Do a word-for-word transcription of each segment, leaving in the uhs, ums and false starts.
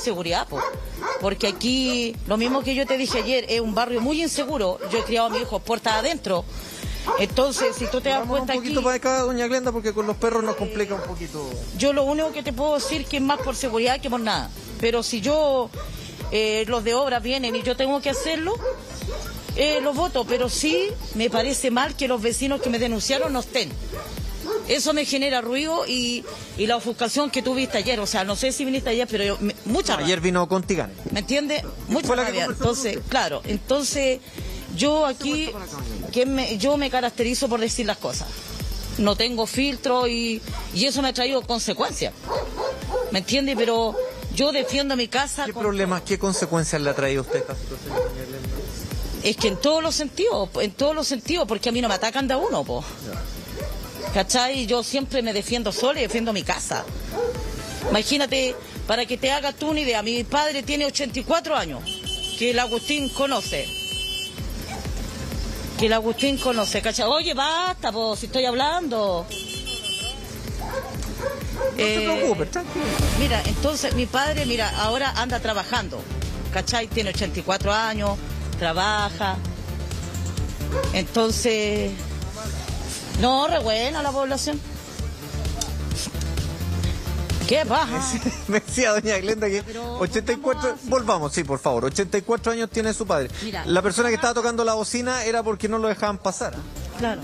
seguridad, po. Porque aquí, lo mismo que yo te dije ayer, es un barrio muy inseguro. Yo he criado a mi hijo puertas adentro. Entonces, si tú te das cuenta un aquí... poquito para acá, doña Glenda, porque con los perros nos complica un poquito. Yo lo único que te puedo decir que es más por seguridad que por nada. Pero si yo, eh, los de obra vienen y yo tengo que hacerlo, eh, los voto. Pero sí me parece mal que los vecinos que me denunciaron no estén. Eso me genera ruido y, y la ofuscación que tú viste ayer. O sea, no sé si viniste ayer, pero yo, me, mucha rabia. Ayer vino con Tigane. ¿Me entiendes? Mucha rabia. Entonces, claro, entonces... Yo aquí, que me, yo me caracterizo por decir las cosas. No tengo filtro y, y eso me ha traído consecuencias. ¿Me entiende? Pero yo defiendo mi casa. ¿Qué con... problemas, qué consecuencias le ha traído usted esta situación? Es que en todos los sentidos, en todos los sentidos, porque a mí no me atacan de a uno, po. ¿Cachai? Yo siempre me defiendo sola y defiendo mi casa. Imagínate, para que te hagas tú una idea, mi padre tiene ochenta y cuatro años, que el Agustín conoce. Que el Agustín conoce, ¿cachai? Oye, basta, po, si estoy hablando. No se eh, preocupe, tranquilo. Mira, entonces mi padre, mira, ahora anda trabajando, ¿cachai? Tiene ochenta y cuatro años, trabaja. Entonces, no, re buena la población. ¿Qué baja? Me decía doña Glenda que ochenta y cuatro... Volvamos, sí, por favor. ochenta y cuatro años tiene su padre. Mira, la persona que estaba tocando la bocina era porque no lo dejaban pasar. Claro.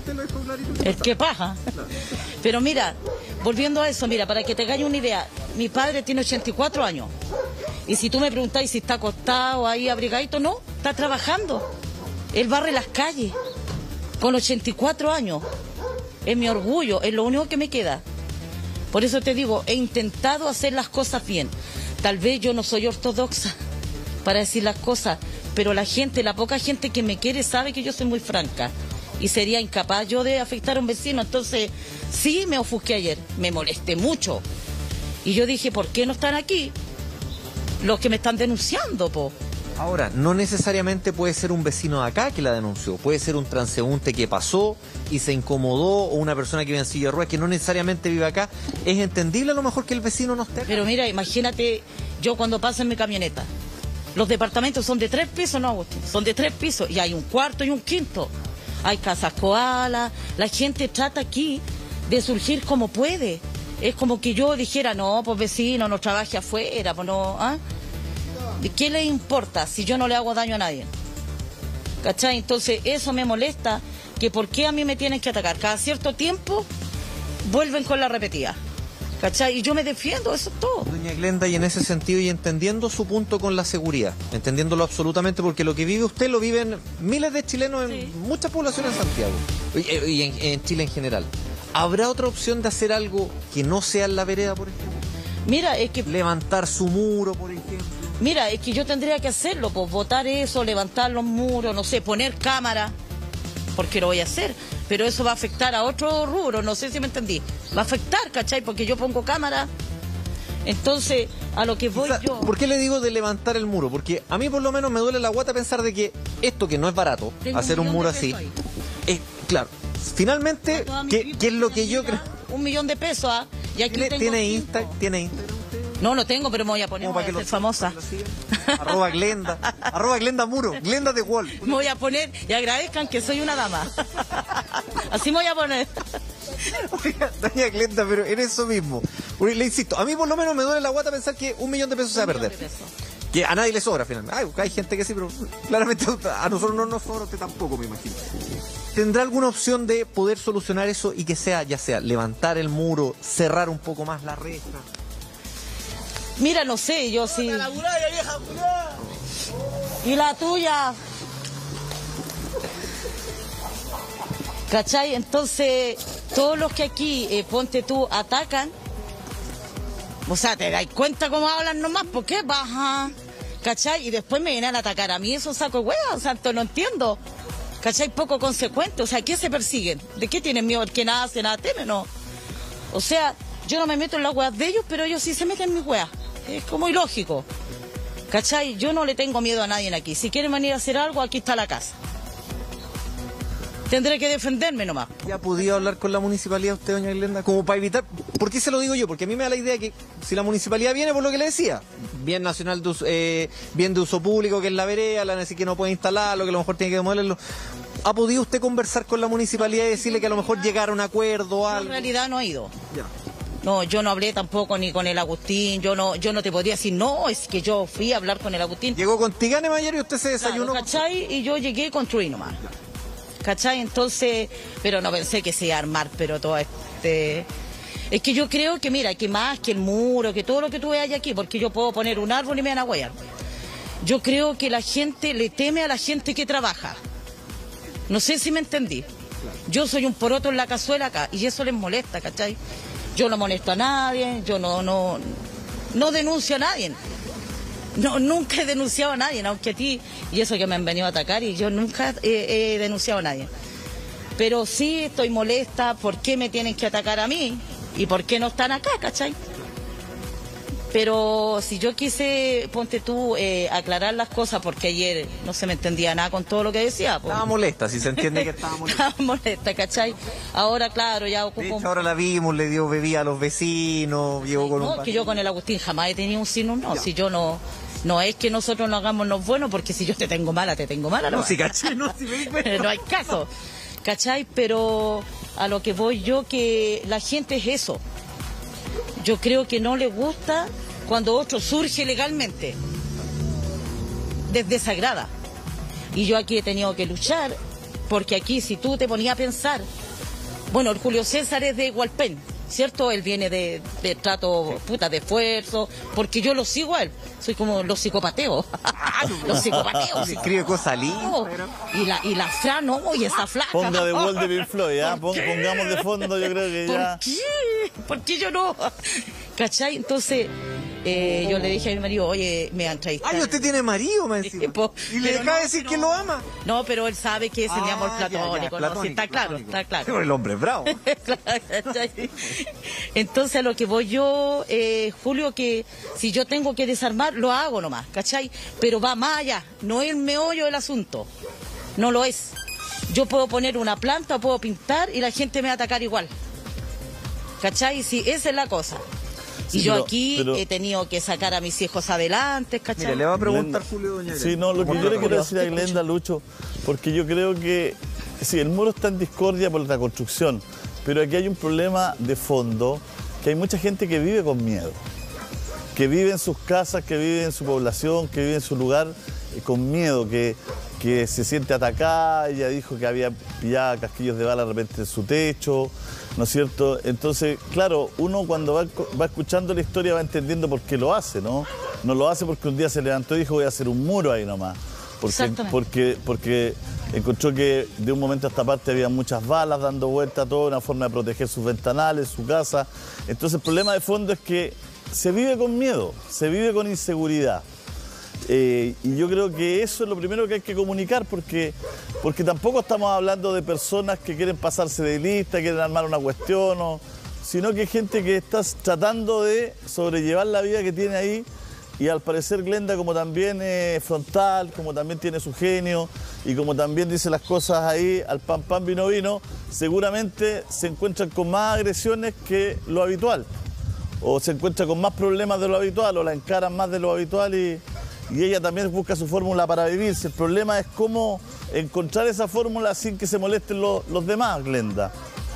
El que paja. Claro. Pero mira, volviendo a eso, mira, para que te hagáis una idea, mi padre tiene ochenta y cuatro años. Y si tú me preguntáis si está acostado ahí abrigadito, no, está trabajando. Él barre las calles con ochenta y cuatro años. Es mi orgullo, es lo único que me queda. Por eso te digo, he intentado hacer las cosas bien. Tal vez yo no soy ortodoxa para decir las cosas, pero la gente, la poca gente que me quiere sabe que yo soy muy franca. Y sería incapaz yo de afectar a un vecino. Entonces, sí me ofusqué ayer, me molesté mucho. Y yo dije, ¿por qué no están aquí los que me están denunciando, po? Ahora, no necesariamente puede ser un vecino de acá que la denunció. Puede ser un transeúnte que pasó y se incomodó, o una persona que vive en silla de ruedas que no necesariamente vive acá. Es entendible a lo mejor que el vecino no esté acá. Pero mira, imagínate, yo cuando paso en mi camioneta, los departamentos son de tres pisos, ¿no, Agustín? Son de tres pisos y hay un cuarto y un quinto. Hay casas koala, la gente trata aquí de surgir como puede. Es como que yo dijera, no, pues vecino, no trabaje afuera, pues no, ¿ah? ¿Qué le importa si yo no le hago daño a nadie? ¿Cachai? Entonces eso me molesta, que por qué a mí me tienen que atacar. Cada cierto tiempo vuelven con la repetida. ¿Cachai? Y yo me defiendo, eso es todo. Doña Glenda, y en ese sentido, y entendiendo su punto con la seguridad, entendiéndolo absolutamente, porque lo que vive usted lo viven miles de chilenos en sí. muchas poblaciones en Santiago, y, y en, en Chile en general. ¿Habrá otra opción de hacer algo que no sea en la vereda, por ejemplo? Mira, es que... Levantar su muro, por ejemplo. Mira, es que yo tendría que hacerlo, pues botar eso, levantar los muros, no sé, poner cámara, porque lo voy a hacer, pero eso va a afectar a otro rubro, no sé si me entendí. Va a afectar, ¿cachai? Porque yo pongo cámara, entonces a lo que voy Quizá, yo... ¿Por qué le digo de levantar el muro? Porque a mí por lo menos me duele la guata pensar de que esto que no es barato, Tengo hacer un, un muro así, es, claro, finalmente, ¿qué, ¿qué es lo que yo creo? Un millón de pesos, ¿ah? Y aquí ¿Tiene, tengo ¿tiene, cinco. Insta, ¿Tiene Instagram? No lo tengo, pero me voy a poner, voy a ser famosa. Arroba Glenda, arroba Glenda Muro, Glenda de Wall. Me voy a poner y agradezcan que soy una dama. Así me voy a poner. Oiga, doña Glenda, pero en eso mismo, le insisto, a mí por lo menos me duele la guata pensar que un millón de pesos se va a perder. Que a nadie le sobra finalmente. Ay, hay gente que sí, pero claramente a nosotros no nos sobra, usted tampoco, me imagino. ¿Tendrá alguna opción de poder solucionar eso y que sea, ya sea, levantar el muro, cerrar un poco más la reja? Mira, no sé, yo sí. La muralla, vieja, muralla. Y la tuya. ¿Cachai? Entonces, todos los que aquí, eh, ponte tú, atacan, o sea, te das cuenta cómo hablan nomás, ¿por qué baja? ¿Cachai? Y después me vienen a atacar a mí, eso saco hueá, o sea, no entiendo. ¿Cachai? Poco consecuente, o sea, ¿qué se persiguen? ¿De qué tienen miedo? ¿Que nada hace, nada teme? No. O sea, yo no me meto en las hueas de ellos, pero ellos sí se meten en mis hueas. Es como ilógico. ¿Cachai? Yo no le tengo miedo a nadie aquí. Si quieren venir a hacer algo, aquí está la casa. Tendré que defenderme nomás. ¿Ya ha podido hablar con la municipalidad usted, doña Glenda? Como para evitar... ¿Por qué se lo digo yo? Porque a mí me da la idea que si la municipalidad viene por lo que le decía, bien nacional de uso, eh, bien de uso público, que es la vereda, la decir que no puede instalarlo, que a lo mejor tiene que demolerlo. ¿Ha podido usted conversar con la municipalidad y decirle que a lo mejor llegara a un acuerdo o algo? En realidad no he ido. Ya. No, yo no hablé tampoco ni con el Agustín, yo no yo no te podría decir, no, es que yo fui a hablar con el Agustín. Llegó con Tigane Mayer y usted se desayunó. Claro, ¿cachai? Y yo llegué y construí nomás. ¿Cachai? Entonces, pero no pensé que se iba a armar, pero todo este... Es que yo creo que, mira, que más que el muro, que todo lo que tú veas aquí, porque yo puedo poner un árbol y me van a huear. Yo creo que la gente le teme a la gente que trabaja. No sé si me entendí. Yo soy un poroto en la cazuela acá y eso les molesta, ¿cachai? Yo no molesto a nadie, yo no, no, no denuncio a nadie. No, nunca he denunciado a nadie, aunque a ti, y eso que me han venido a atacar, y yo nunca he, he denunciado a nadie. Pero sí estoy molesta, ¿por qué me tienen que atacar a mí? ¿Y por qué no están acá, cachai? Pero si yo quise, ponte tú, eh, aclarar las cosas, porque ayer no se me entendía nada con todo lo que decía. Pues. Estaba molesta, si se entiende que estaba molesta. Estaba molesta, ¿cachai? Ahora, claro, ya ocupo... De hecho, ahora la vimos, le dio bebida a los vecinos, llegó con no, un... No, que yo con el Agustín jamás he tenido un sino no, ya. Si yo no... No es que nosotros no hagamos los buenos, porque si yo te tengo mala, te tengo mala. No, no si cachai, no, si me no hay caso, ¿cachai? Pero a lo que voy yo, que la gente es eso. Yo creo que no le gusta cuando otro surge legalmente. Les desagrada. Y yo aquí he tenido que luchar, porque aquí si tú te ponías a pensar, bueno, el Julio César es de Hualpén, ¿cierto? Él viene de, de trato, puta, de esfuerzo, porque yo lo sigo a él. Soy como los psicopateo. Los psicopateos. Escribe cosas lindas. Y la, y la Fran, no, y esa flaca. Ponga de Wall de Pink Floyd, ¿eh? Pongamos de fondo, yo creo que ya... ¿Por qué? ¿Por qué yo no? ¿Cachai? Entonces, eh, yo le dije a mi marido, oye, me han traído. Ay, usted tiene marido, me decía. Y le acaba de decir que lo ama. No, pero él sabe que es mi amor platónico. Ya, ya, ¿no? Sí, está claro, está claro. Pero el hombre es bravo. Entonces, a lo que voy yo, eh, Julio, que si yo tengo que desarmar, lo hago nomás, ¿cachai? Pero va más allá, no es el meollo del asunto. No lo es. Yo puedo poner una planta, puedo pintar y la gente me va a atacar igual. ¿Cachai? Sí, esa es la cosa. Y sí, yo pero, aquí pero... he tenido que sacar a mis hijos adelante, ¿cachai? Mira, le va a preguntar Glenda. Julio Doña Glenda. Sí, no, lo que yo le quiero decir a Glenda, Lucho, porque yo creo que, sí, el muro está en discordia por la construcción, pero aquí hay un problema de fondo, que hay mucha gente que vive con miedo, que vive en sus casas, que vive en su población, que vive en su lugar eh, con miedo, que, que se siente atacada. Ella dijo que había pillado casquillos de bala de repente en su techo, ¿no es cierto? Entonces, claro, uno cuando va, va escuchando la historia va entendiendo por qué lo hace, ¿no? No lo hace porque un día se levantó y dijo voy a hacer un muro ahí nomás. Porque, porque, porque encontró que de un momento a esta parte había muchas balas dando vuelta, toda una forma de proteger sus ventanales, su casa. Entonces el problema de fondo es que se vive con miedo, se vive con inseguridad. Eh, y yo creo que eso es lo primero que hay que comunicar, porque, porque tampoco estamos hablando de personas que quieren pasarse de lista, quieren armar una cuestión, no, sino que hay gente que está tratando de sobrellevar la vida que tiene ahí. Y al parecer Glenda, como también es frontal, como también tiene su genio y como también dice las cosas ahí al pan pan vino vino, seguramente se encuentran con más agresiones que lo habitual. O se encuentra con más problemas de lo habitual, o la encaran más de lo habitual y, y ella también busca su fórmula para vivir. El problema es cómo encontrar esa fórmula sin que se molesten los, los demás, Glenda.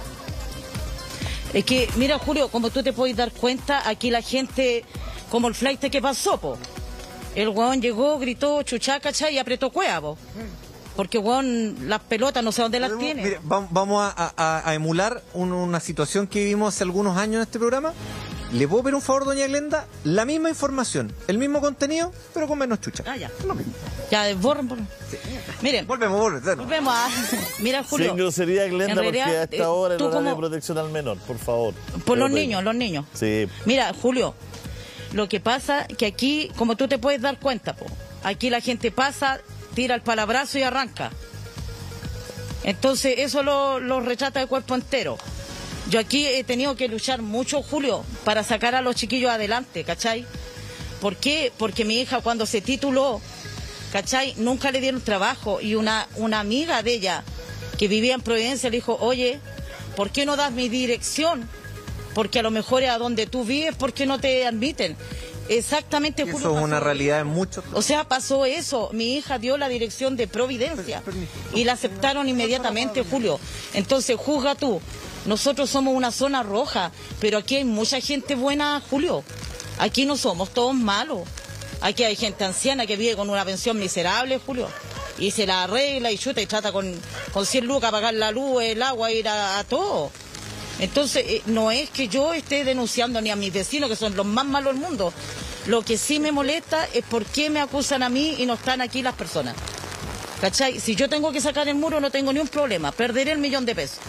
Es que, mira, Julio, como tú te puedes dar cuenta, aquí la gente... Como el flight que pasó, po. El hueón llegó, gritó, chuchaca, y apretó cueva, po. Porque hueón, las pelotas no sé dónde las tiene. Mire, vamos a, a, a emular un, una situación que vivimos hace algunos años en este programa. ¿Le puedo pedir un favor, doña Glenda? La misma información, el mismo contenido, pero con menos chucha. Ah, ya. Ya, borren, borren. Sí. Miren. Volvemos, volvemos. Volvemos a... Mira, Julio. Sin grosería, Glenda, realidad, porque a esta hora el horario como... de protección al menor, por favor. Por los niños, los niños. Sí. Mira, Julio, lo que pasa que aquí, como tú te puedes dar cuenta, po, aquí la gente pasa, tira el palabrazo y arranca. Entonces, eso lo, lo retrata de cuerpo entero. Yo aquí he tenido que luchar mucho, Julio, para sacar a los chiquillos adelante, ¿cachai? ¿Por qué? Porque mi hija cuando se tituló, ¿cachai? Nunca le dieron trabajo y una, una amiga de ella que vivía en Providencia, le dijo, oye, ¿por qué no das mi dirección? Porque a lo mejor es a donde tú vives, ¿por qué no te admiten? Exactamente, Julio. Julio. Eso es una realidad en muchos. O sea, pasó eso. Mi hija dio la dirección de Providencia y la aceptaron inmediatamente, Julio. Entonces, juzga tú. Nosotros somos una zona roja, pero aquí hay mucha gente buena, Julio. Aquí no somos todos malos. Aquí hay gente anciana que vive con una pensión miserable, Julio. Y se la arregla y chuta y trata con, con cien lucas pagar la luz, el agua, ir a, a todo. Entonces, eh, no es que yo esté denunciando ni a mis vecinos, que son los más malos del mundo. Lo que sí me molesta es por qué me acusan a mí y no están aquí las personas. ¿Cachai? Si yo tengo que sacar el muro, no tengo ni un problema. Perderé el millón de pesos.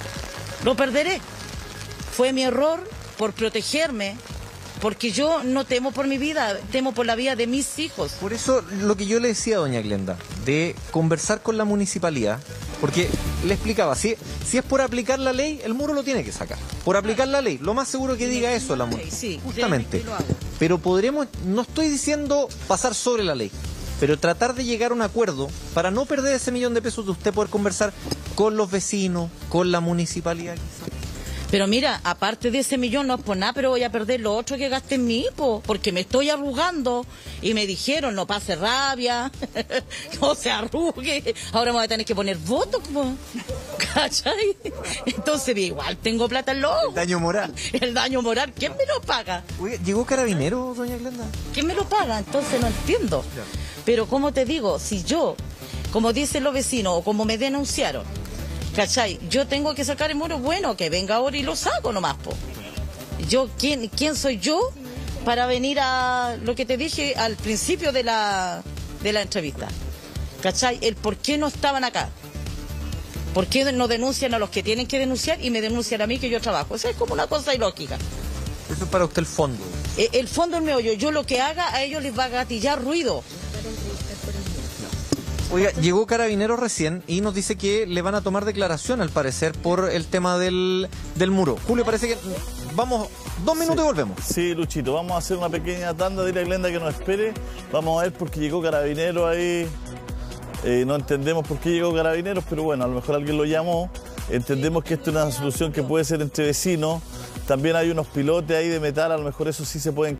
Lo perderé. Fue mi error por protegerme, porque yo no temo por mi vida, temo por la vida de mis hijos. Por eso lo que yo le decía a doña Glenda, de conversar con la municipalidad, porque le explicaba, si, si es por aplicar la ley, el muro lo tiene que sacar. Por aplicar la ley, lo más seguro que diga eso la municipalidad. Sí, justamente. lo hago. Pero podremos, no estoy diciendo pasar sobre la ley, pero tratar de llegar a un acuerdo para no perder ese millón de pesos, de usted poder conversar con los vecinos, con la municipalidad quizás. Pero mira, aparte de ese millón, no es por nada, pero voy a perder lo otro que gasté en mí, po, porque me estoy arrugando. Y me dijeron, no pase rabia, no se arrugue. Ahora me voy a tener que poner votos, po. ¿Cachai? Entonces, igual tengo plata en los ojos. El daño moral. El daño moral, ¿quién me lo paga? Oye, ¿llegó Carabinero, doña Glenda? ¿Quién me lo paga? Entonces no entiendo. Pero como te digo, si yo, como dicen los vecinos, o como me denunciaron, ¿cachai? Yo tengo que sacar el muro, bueno, que venga ahora y lo saco nomás, po. Yo, ¿quién, quién soy yo para venir a lo que te dije al principio de la, de la entrevista? ¿Cachai? El por qué no estaban acá. ¿Por qué no denuncian a los que tienen que denunciar y me denuncian a mí que yo trabajo? Eso es como una cosa ilógica. Eso es para usted el fondo. El, el fondo es el meollo. Yo lo que haga a ellos les va a gatillar ruido. Oiga, llegó Carabineros recién y nos dice que le van a tomar declaración, al parecer, por el tema del, del muro. Julio, parece que vamos, dos minutos sí. y volvemos. Sí, Luchito, vamos a hacer una pequeña tanda, dile a Glenda que nos espere. Vamos a ver porque llegó Carabineros ahí. Eh, no entendemos por qué llegó Carabineros, pero bueno, a lo mejor alguien lo llamó. Entendemos que esto es una solución que puede ser entre vecinos. También hay unos pilotes ahí de metal, a lo mejor eso sí se pueden